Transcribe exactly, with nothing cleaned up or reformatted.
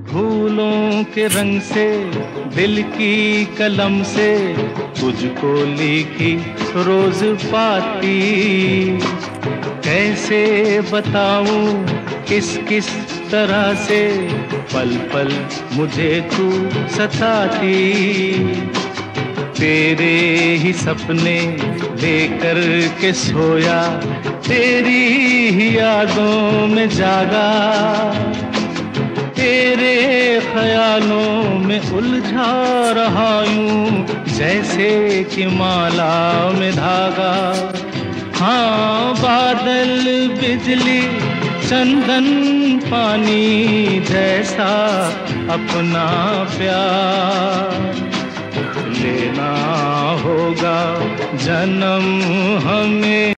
फूलों के रंग से दिल की कलम से तुझको लिखी रोज पाती, कैसे बताऊं किस किस तरह से पल पल मुझे तू सताती। तेरे ही सपने लेकर के सोया, तेरी ही यादों में जागा, तेरे ख्यालों में उलझा रहा यूं जैसे कि माला में धागा। हाँ, बादल बिजली चंदन पानी जैसा अपना प्यार लेना होगा जन्म हमें।